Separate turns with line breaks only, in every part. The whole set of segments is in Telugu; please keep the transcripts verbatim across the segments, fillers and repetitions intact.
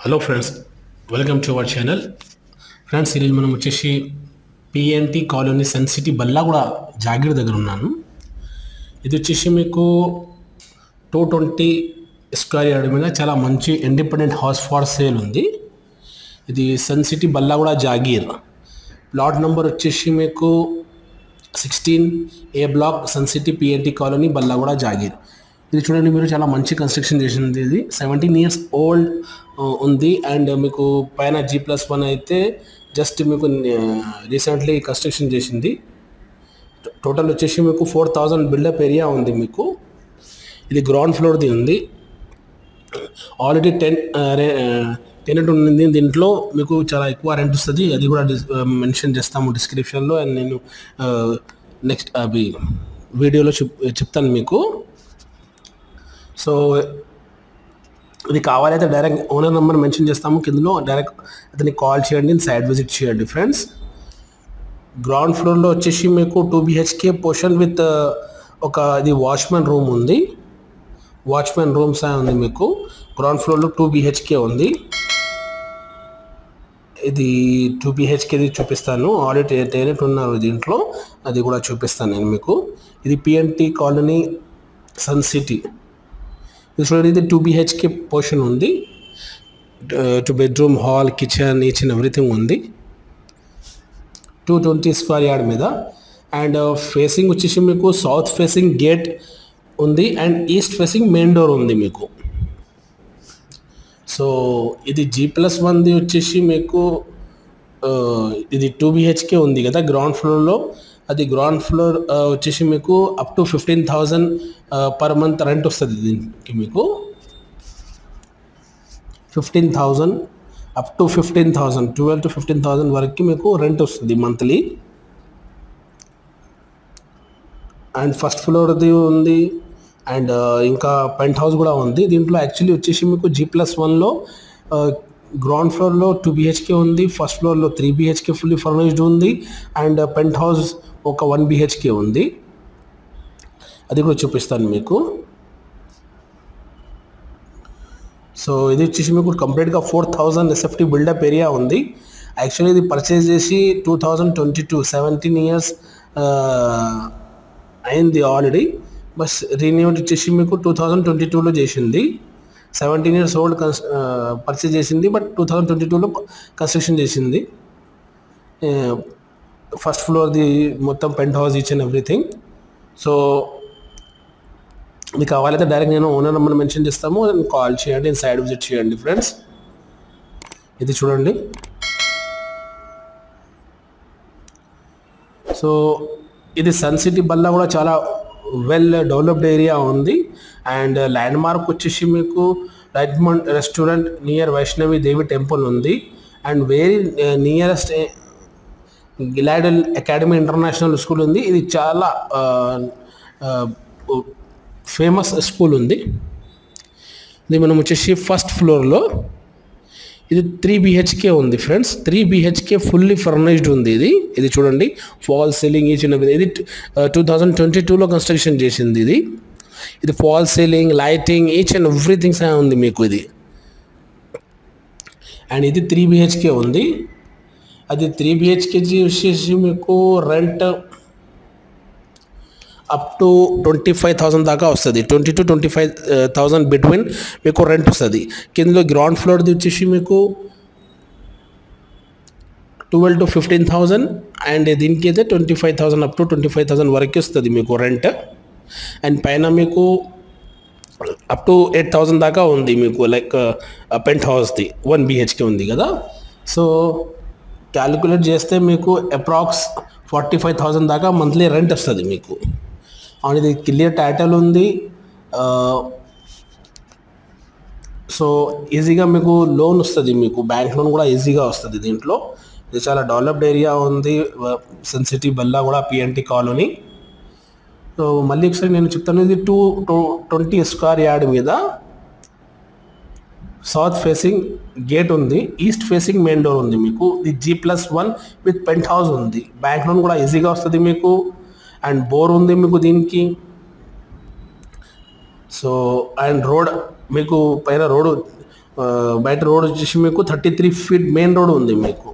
Hello friends, welcome to our channel. Friends, ఈరోజు మనం వచ్చేసి PNT colony Sun City Ballaguda Jagir దగ్గర ఉన్నాను. ఇది వచ్చేసి మీకు టూ ట్వంటీ స్క్వేర్ యార్డ్ మీద చాలా మంచి ఇండిపెండెంట్ హౌస్ ఫార్ సేల్ ఉంది. ఇది Sun City Ballaguda Jagir. Plot number వచ్చేసి మీకు sixteen A block, Sun City PNT colony Ballaguda Jagir. ఇది చూడండి, మీరు చాలా మంచి కన్స్ట్రక్షన్ చేసింది. ఇది సెవెంటీన్ ఇయర్స్ ఓల్డ్ ఉంది. అండ్ మీకు పైన జీ ప్లస్ వన్ అయితే జస్ట్ మీకు రీసెంట్లీ కన్స్ట్రక్షన్ చేసింది. టోటల్ వచ్చేసి మీకు ఫోర్ థౌజండ్ బిల్డప్ ఏరియా ఉంది. మీకు ఇది గ్రౌండ్ ఫ్లోర్ది ఉంది. ఆల్రెడీ టెన్ టెనెంట్ ఉంది. దీంట్లో మీకు చాలా ఎక్కువ రెంట్ వస్తుంది. అది కూడా మెన్షన్ చేస్తాము డిస్క్రిప్షన్లో. అండ్ నేను నెక్స్ట్ అవి వీడియోలో చెప్ చెప్తాను మీకు. సో ఇది కావాలైతే డైరెక్ట్ ఓనర్ నెంబర్ మెన్షన్ చేస్తాము కిందలో. డైరెక్ట్ అతనికి కాల్ చేయండి, సైడ్ విజిట్ చేయండి. ఫ్రెండ్స్, గ్రౌండ్ ఫ్లోర్లో వచ్చేసి మీకు టూ బిహెచ్కే పోర్షన్ విత్ ఒక ఇది వాచ్మెన్ రూమ్ ఉంది. వాచ్మెన్ రూమ్స్ ఉంది మీకు. గ్రౌండ్ ఫ్లోర్లో టూ బిహెచ్కే ఉంది. ఇది టూ బిహెచ్కేది చూపిస్తాను. ఆల్రెడీ టెనెంట్ ఉన్నారు దీంట్లో, అది కూడా చూపిస్తాను నేను మీకు. ఇది పిఎన్టీ కాలనీ సన్ సిటీ. ఇది చూడండి, ఇది టూ బిహెచ్కే పోర్షన్ ఉంది. Two bedroom, hall, kitchen, each and everything ఉంది. టూ ట్వంటీ స్క్వేర్ యార్డ్ మీద. అండ్ ఫేసింగ్ వచ్చేసి మీకు సౌత్ ఫేసింగ్ గేట్ ఉంది and east facing main door ఉంది మీకు. సో ఇది జీ ప్లస్ వన్ది వచ్చేసి మీకు ఇది టూ బిహెచ్కే ఉంది కదా గ్రౌండ్ ఫ్లోర్లో. అది గ్రౌండ్ ఫ్లోర్ వచ్చేసి మీకు up to fifteen thousand per month rent వస్తుంది. దీనికి మీకు fifteen thousand up to fifteen thousand twelve to fifteen thousand వరకు మీకు రెంట్ వస్తుంది మంత్లీ. అండ్ ఫస్ట్ ఫ్లోర్ది ఉంది. అండ్ ఇంకా పెంట్ హౌస్ కూడా ఉంది. దీంట్లో యాక్చువల్లీ వచ్చేసి మీకు జీ ప్లస్ వన్లో గ్రౌండ్ ఫ్లోర్లో టూ బిహెచ్కే ఉంది. ఫస్ట్ ఫ్లోర్లో త్రీ బిహెచ్కే ఫుల్లీ ఫర్నిష్డ్ ఉంది. అండ్ పెంట్ హౌస్ ఒక వన్ బిహెచ్కే ఉంది. అది కూడా చూపిస్తాను మీకు. సో ఇది వచ్చేసి మీకు కంప్లీట్గా four thousand SFT buildup area ఉంది. యాక్చువల్లీ ఇది పర్చేజ్ చేసి two thousand twenty two seventeen years అయింది ఆల్రెడీ. బస్ రీన్యూడ్ వచ్చేసి మీకు టూ థౌజండ్ ట్వంటీ టూలో చేసింది. సెవెంటీన్ ఇయర్స్ ఓల్డ్ కన్స్ పర్చేజ్ చేసింది, బట్ టూ థౌజండ్ ట్వంటీ టూలో కన్స్ట్రక్షన్ చేసింది. ఫస్ట్ ఫ్లోర్ది మొత్తం penthouse, each and everything. So మీకు కావాలైతే డైరెక్ట్ నేను ఓనర్ నెంబర్ మెన్షన్ చేస్తాము, కాల్ చేయండి, సైడ్ విజిట్ చేయండి. ఫ్రెండ్స్, ఇది చూడండి. సో ఇది సన్ సిటీ బల్లా కూడా చాలా వెల్ డెవలప్డ్ ఏరియా ఉంది. అండ్ ల్యాండ్ మార్క్ వచ్చేసి మీకు రైట్మండ్ restaurant near Vaishnavi Devi temple ఉంది. అండ్ వెరీ నియరెస్ట్ గిలాడల్ అకాడమీ ఇంటర్నేషనల్ స్కూల్ ఉంది. ఇది చాలా ఫేమస్ స్కూల్ ఉంది. ఇది మనం వచ్చేసి ఫస్ట్ ఫ్లోర్లో ఇది త్రీ బిహెచ్కే ఉంది. Friends, three BHK fully furnished ఉంది. ఇది ఇది చూడండి, ఫాల్ సీలింగ్ ఈచ్ అండ్ ఇది టూ థౌజండ్ ట్వంటీ టూలో కన్స్ట్రక్షన్ చేసింది. ఇది ఇది fall ceiling, lighting, each and everything ఉంది మీకు ఇది. అండ్ ఇది త్రీ బిహెచ్కే ఉంది. అది త్రీ బిహెచ్కే వచ్చేసి మీకు rent up to twenty five thousand దాకా వస్తుంది. Twenty to twenty five thousand between మీకు రెంట్ వస్తుంది. కిందలో గ్రౌండ్ ఫ్లోర్ది వచ్చేసి మీకు twelve to fifteen thousand and దీనికి అయితే twenty five thousand up to twenty five thousand వరకు వస్తుంది మీకు రెంట్. అండ్ పైన మీకు అప్ టు ఎయిట్ థౌజండ్ దాకా ఉంది మీకు, లైక్ పెంట్ హౌస్ది వన్ బిహెచ్కే ఉంది కదా. సో క్యాలిక్యులేట్ చేస్తే మీకు అప్రాక్స్ ఫార్టీ ఫైవ్ థౌజండ్ దాకా మంత్లీ రెంట్ వస్తుంది మీకు. అండ్ ఇది క్లియర్ టైటిల్ ఉంది. సో ఈజీగా మీకు లోన్ వస్తుంది, మీకు బ్యాంక్ లోన్ కూడా ఈజీగా వస్తుంది దీంట్లో. ఇది చాలా డెవలప్డ్ ఏరియా ఉంది, సన్ సిటీ బల్లా కూడా పిఎన్టీ కాలనీ. సో మళ్ళీ ఒకసారి నేను చెప్తాను, ఇది two two twenty square yard మీద సౌత్ ఫేసింగ్ గేట్ ఉంది, ఈస్ట్ ఫేసింగ్ మెయిన్ డోర్ ఉంది మీకు. ఇది G plus one with penthouse ఉంది. బ్యాంక్ లోన్ కూడా ఈజీగా వస్తుంది మీకు. అండ్ బోర్ ఉంది మీకు దీనికి. సో అండ్ రోడ్ మీకు పైన రోడ్ బయట రోడ్ వచ్చేసి మీకు thirty three feet main road ఉంది మీకు.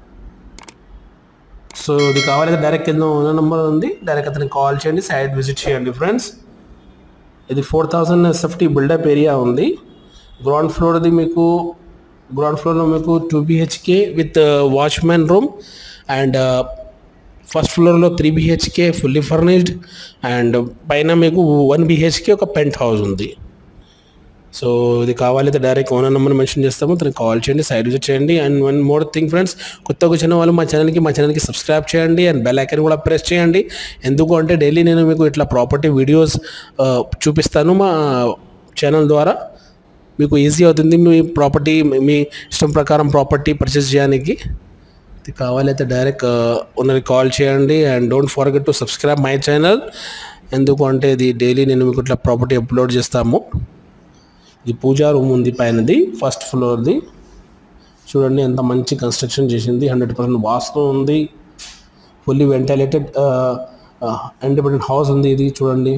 సో ఇది కావాలంటే డైరెక్ట్ కింద ఉన్న నెంబర్ ఉంది, డైరెక్ట్ అతనికి కాల్ చేయండి, సైట్ విజిట్ చేయండి ఫ్రెండ్స్. ఇది four thousand SFT buildup area ఉంది. గ్రౌండ్ ఫ్లోర్ది మీకు గ్రౌండ్ ఫ్లోర్లో మీకు two BHK with watchman room and first ఫ్లోర్లో three BHK fully furnished and పైన మీకు వన్ బిహెచ్కే ఒక పెంట్ హౌస్ ఉంది. సో ఇది కావాలైతే డైరెక్ట్ ఓనర్ నెంబర్ మెన్షన్ చేస్తాము, తనకి కాల్ చేయండి, సైడ్ విజిట్ చేయండి. And one more thing friends, కొత్తగా వచ్చిన వాళ్ళు మా ఛానల్కి మా ఛానల్కి సబ్స్క్రైబ్ చేయండి అండ్ బెల్ ఐకాన్ కూడా ప్రెస్ చేయండి. ఎందుకు అంటే డైలీ నేను మీకు ఇట్లా ప్రాపర్టీ వీడియోస్ చూపిస్తాను మా ఛానల్ ద్వారా. మీకు ఈజీ అవుతుంది మీ ప్రాపర్టీ మీ ఇష్టం ప్రకారం ప్రాపర్టీ పర్చేస్ చేయడానికి. ఇది కావాలైతే డైరెక్ట్ ఓనర్కి కాల్ చేయండి and don't forget to subscribe my channel. ఎందుకు అంటే ఇది డైలీ నేను మీకు ఇట్లా ప్రాపర్టీ అప్లోడ్ చేస్తాము. ఇది పూజా రూమ్ ఉంది పైనది, ఫస్ట్ ఫ్లోర్ది. చూడండి ఎంత మంచి కన్స్ట్రక్షన్ చేసింది, హండ్రెడ్ పర్సెంట్ వాస్తు ఉంది, ఫుల్లీ వెంటిలేటెడ్ ఇండిపెండెంట్ హౌస్ ఉంది ఇది చూడండి.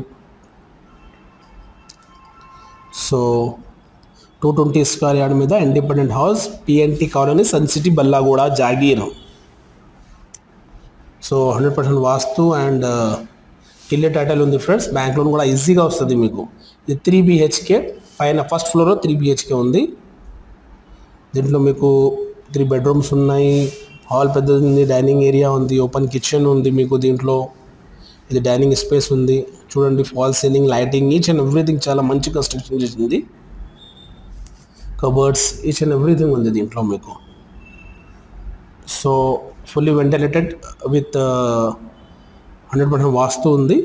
So two twenty square yard మీద independent house, PNT colony, Sun City, Ballaguda, Jagir. So hundred percent vastu and ఇల్లే టైటిల్ ఉంది ఫ్రెండ్స్. బ్యాంక్ లోన్ కూడా ఈజీగా వస్తుంది మీకు. ఇది త్రీ బిహెచ్కే పైన ఫస్ట్ ఫ్లోర్లో త్రీ బిహెచ్కే ఉంది. దీంట్లో మీకు త్రీ బెడ్రూమ్స్ ఉన్నాయి, హాల్ పెద్దది ఉంది, డైనింగ్ ఏరియా ఉంది, ఓపెన్ కిచెన్ ఉంది మీకు దీంట్లో. ఇది డైనింగ్ స్పేస్ ఉంది చూడండి, fall ceiling, lighting, each and everything చాలా మంచి కన్స్ట్రక్షన్ చేసింది. కబర్డ్స్, ఈచ్ అండ్ ఎవ్రీథింగ్ ఉంది దీంట్లో మీకు. So fully ventilated with hundred percent vastu ఉంది.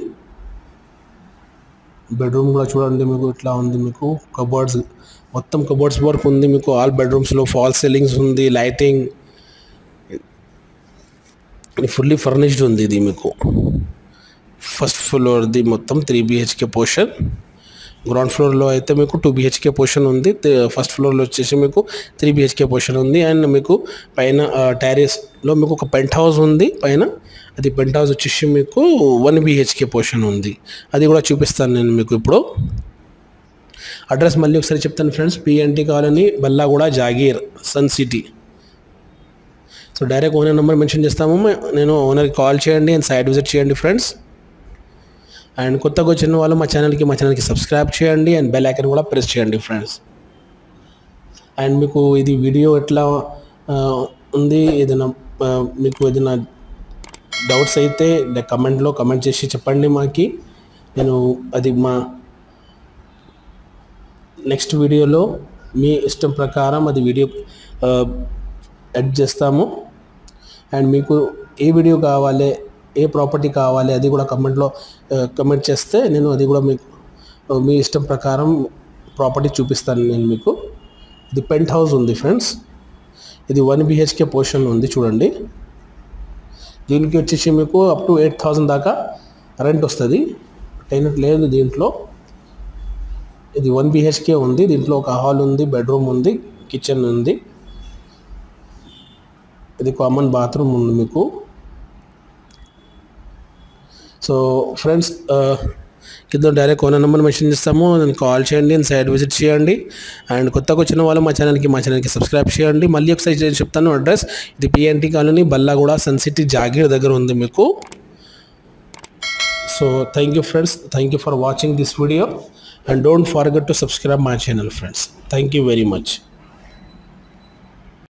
బెడ్రూమ్ కూడా చూడండి మీకు ఇట్లా ఉంది మీకు. కబర్డ్స్ మొత్తం కబర్డ్స్ వర్క్ ఉంది మీకు ఆల్ బెడ్రూమ్స్లో, ఫాల్ సీలింగ్స్ ఉంది, లైటింగ్, ఫుల్లీ ఫర్నిష్డ్ ఉంది ఇది మీకు. ఫస్ట్ ఫ్లోర్ది మొత్తం త్రీ బిహెచ్కే పోర్షన్, గ్రౌండ్ ఫ్లోర్లో అయితే మీకు టూ బిహెచ్కే పోర్షన్ ఉంది, ఫస్ట్ ఫ్లోర్లో వచ్చేసి మీకు త్రీ బిహెచ్కే పోర్షన్ ఉంది. అండ్ మీకు పైన టెర్రస్లో మీకు ఒక పెంట్ హౌస్ ఉంది పైన. అది పెంట్ హౌస్ వచ్చేసి మీకు వన్ బిహెచ్కే పోర్షన్ ఉంది, అది కూడా చూపిస్తాను నేను మీకు ఇప్పుడు. అడ్రస్ మళ్ళీ ఒకసారి చెప్తాను friends, PNT colony, Ballaguda, Jagir, Sun City. So direct owner number mention చేస్తాము, నేను ఓనర్కి కాల్ చేయండి అండ్ సైట్ విజిట్ చేయండి ఫ్రెండ్స్. అండ్ కొత్తగా వచ్చిన వాళ్ళు మా ఛానల్కి మా ఛానల్కి సబ్స్క్రైబ్ చేయండి అండ్ బెల్ ఐకాన్ కూడా ప్రెస్ చేయండి ఫ్రెండ్స్. అండ్ మీకు ఇది వీడియో ఎట్లా ఉంది, ఏదైనా మీకు ఏదైనా డౌట్స్ అయితే కమెంట్లో కమెంట్ చేసి చెప్పండి మాకి. నేను అది మా నెక్స్ట్ వీడియోలో మీ ఇష్టం ప్రకారం అది వీడియో ఎడిట్ చేస్తాము. అండ్ మీకు ఏ వీడియో కావాలి, ఏ ప్రాపర్టీ కావాలి అది కూడా కమెంట్లో కమెంట్ చేస్తే నేను అది కూడా మీకు మీ ఇష్టం ప్రకారం ప్రాపర్టీ చూపిస్తాను నేను మీకు. ఇది పెంట్ హౌస్ ఉంది ఫ్రెండ్స్, ఇది వన్ బిహెచ్కే పోర్షన్ ఉంది చూడండి. దీనికి వచ్చేసి మీకు అప్ టు ఎయిట్ థౌజండ్ దాకా రెంట్ వస్తుంది, టెనెంట్ లేదు దీంట్లో. ఇది వన్ బిహెచ్కే ఉంది, దీంట్లో ఒక హాల్ ఉంది, బెడ్రూమ్ ఉంది, కిచెన్ ఉంది, ఇది కామన్ బాత్రూమ్ ఉంది మీకు. సో ఫ్రెండ్స్ కింద డైరెక్ట్ ఓనర్ నెంబర్ మెన్షన్ చేస్తాము, నేను కాల్ చేయండి, సైట్ విజిట్ చేయండి. అండ్ కొత్తగా వచ్చిన వాళ్ళు మా ఛానల్కి మా ఛానల్కి సబ్స్క్రైబ్ చేయండి. మళ్ళీ ఒకసారి నేను చెప్తాను అడ్రస్, ఇది PNT colony, Ballaguda, Sun City, Jagir దగ్గర ఉంది మీకు. So thank you friends, thank you for watching this video and don't forget to subscribe my channel friends. Thank you very much.